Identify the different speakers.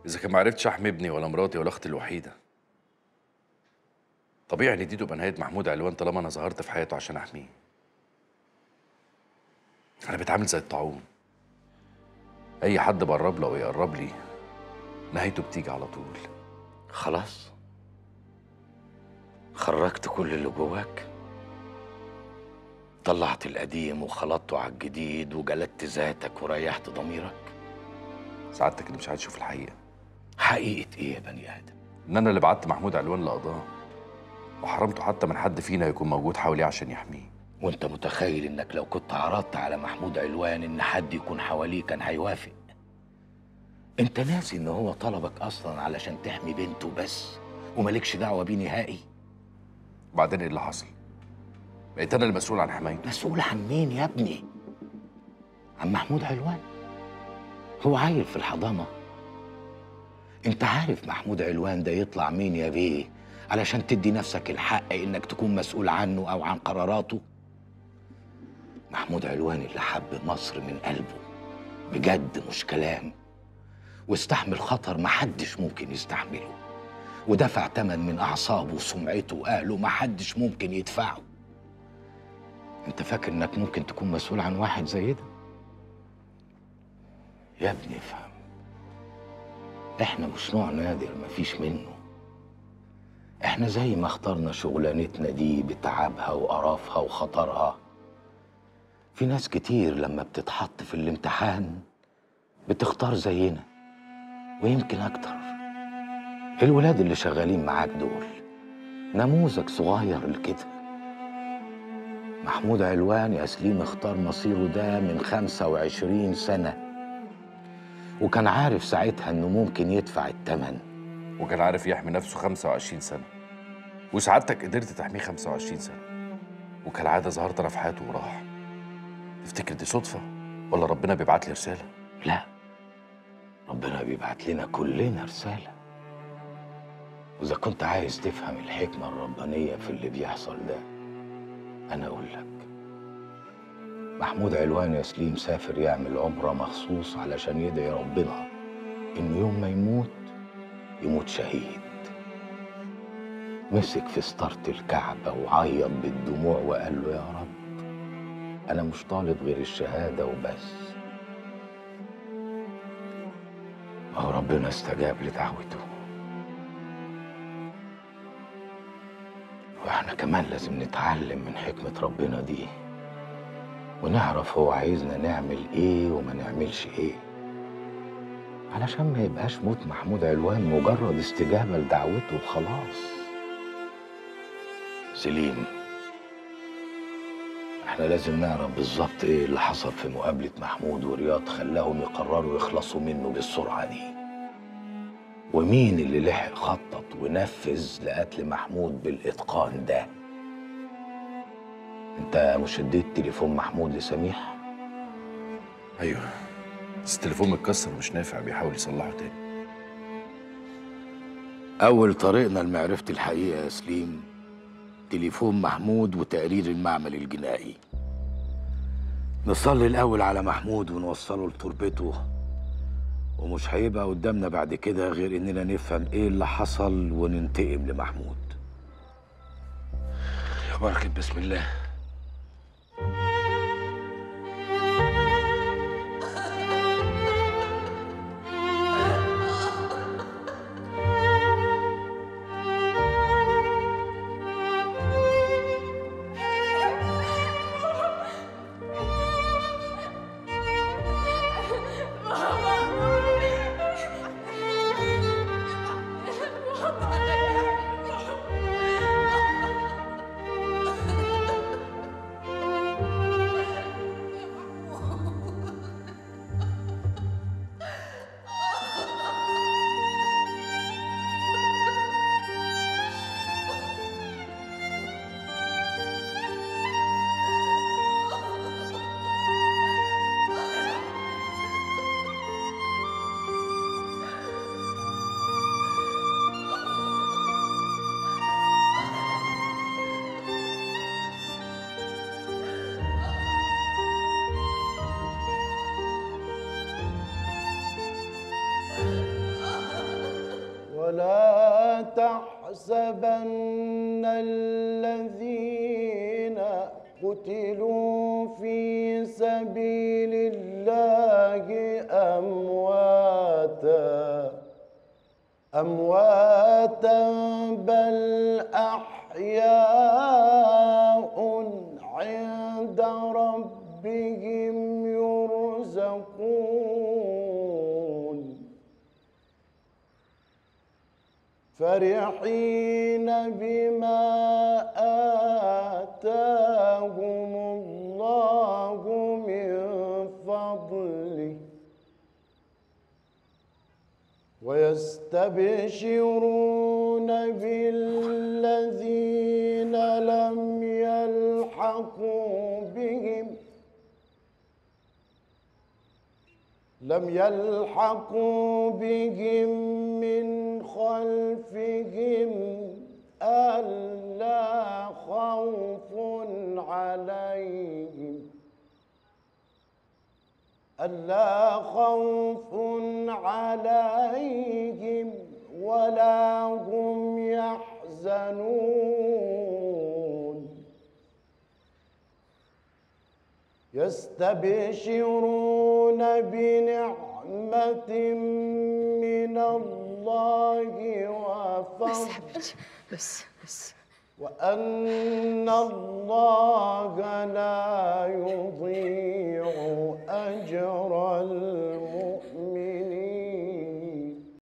Speaker 1: إذا كان معرفتش أحمي ابني ولا مراتي ولا أختي الوحيدة، طبيعي إن دي تبقى نهاية محمود علوان طالما أنا ظهرت في حياته عشان أحميه. أنا بتعامل زي الطاعون، أي حد بقرب له أو يقرب لي نهايته بتيجي على طول.
Speaker 2: خلاص خرجت كل اللي جواك، طلعت القديم وخلطته على الجديد وجلدت ذاتك وريحت ضميرك.
Speaker 1: سعادتك اللي مش عايز تشوف الحقيقة.
Speaker 2: حقيقة ايه يا بني ادم؟
Speaker 1: إن أنا اللي بعت محمود علوان لقضاه، وحرمته حتى من حد فينا يكون موجود حواليه عشان يحميه.
Speaker 2: وانت متخيل انك لو كنت عرضت على محمود علوان ان حد يكون حواليه كان هيوافق؟ انت ناسي ان هو طلبك اصلا علشان تحمي بنته بس ومالكش دعوة بيه نهائي؟
Speaker 1: وبعدين إيه اللي حصل؟ بقيت أنا المسؤول عن حمايته.
Speaker 2: مسؤول عن مين يا ابني؟ عن محمود علوان؟ هو عيل في الحضانة؟ انت عارف محمود علوان ده يطلع مين يا بيه علشان تدي نفسك الحق انك تكون مسؤول عنه او عن قراراته؟ محمود علوان اللي حب مصر من قلبه بجد مش كلام، واستحمل خطر محدش ممكن يستحمله، ودفع تمن من اعصابه وسمعته واهله محدش ممكن يدفعه. انت فاكر انك ممكن تكون مسؤول عن واحد زي ده؟ يا ابني افهم، احنا مش نوع نادر مفيش منه. احنا زي ما اخترنا شغلانتنا دي بتعبها وقرفها وخطرها، في ناس كتير لما بتتحط في الامتحان بتختار زينا ويمكن اكتر. الولاد اللي شغالين معاك دول نموذج صغير لكده. محمود علوان يا سليم اختار مصيره ده من 25 سنة، وكان عارف ساعتها انه ممكن يدفع الثمن،
Speaker 1: وكان عارف يحمي نفسه 25 سنة، وسعادتك قدرت تحميه 25 سنة، وكالعادة ظهرت أنا في حياته وراح. تفتكر دي صدفة ولا ربنا بيبعت لي رسالة؟
Speaker 2: لا، ربنا بيبعت لنا كلنا رسالة. وإذا كنت عايز تفهم الحكمة الربانية في اللي بيحصل ده، أنا أقول لك. محمود علوان يا سليم سافر يعمل عمرة مخصوص علشان يدعي ربنا إنه يوم ما يموت شهيد. مسك في ستارة الكعبة وعيط بالدموع وقال له: يا رب، أنا مش طالب غير الشهادة وبس. أهو ربنا استجاب لدعوته، واحنا كمان لازم نتعلم من حكمة ربنا دي ونعرف هو عايزنا نعمل ايه وما نعملش ايه، علشان ما يبقاش موت محمود علوان مجرد استجابة لدعوته وخلاص. سليم، احنا لازم نعرف بالظبط ايه اللي حصل في مقابلة محمود ورياض خلاهم يقرروا يخلصوا منه بالسرعة دي، ومين اللي لحق خطط ونفذ لقتل محمود بالإتقان ده. انت مش اديت تليفون محمود لسميح؟
Speaker 1: أيوه، بس التليفون متكسر ومش نافع، بيحاول يصلحه تاني.
Speaker 2: أول طريقنا لمعرفة الحقيقة يا سليم تليفون محمود وتقرير المعمل الجنائي. نصلي الأول على محمود ونوصله لتربته، ومش هيبقى قدامنا بعد كده غير إننا نفهم إيه اللي حصل وننتقم لمحمود.
Speaker 1: يا بركة بسم الله.
Speaker 3: ولا تحسبن الذين قتلوا في سبيل الله أمواتا بل أحياء عند ربهم يرزقون فرحين بما آتاهم الله من فضله ويستبشرون بالذين لم يلحقوا بهم من خلفهم ألا خوف عليهم ولا هم يحزنون يستبشرون بنعمة من الله وفضل
Speaker 4: بس
Speaker 3: وأن الله لا يضيع أجر المحسنين.